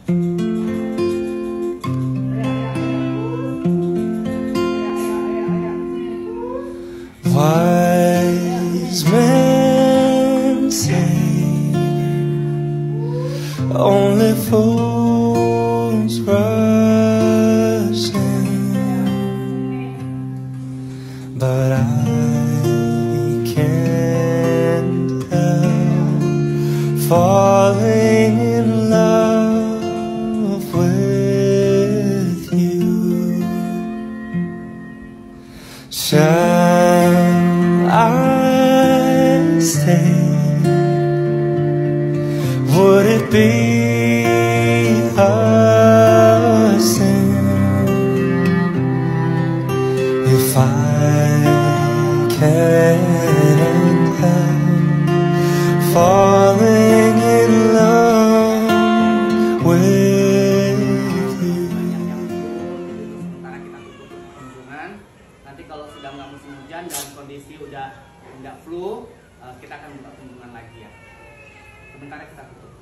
Wise men say only fools rush in, but I can't help falling in love with you. Shall I stay? Would it be a sin if I can't help falling in love with you? Sementara kita tutup kunjungan. Nanti kalau sudah nggak musim hujan dan kondisi udah nggak flu, kita akan buka kunjungan lagi ya. Sementara kita tutup.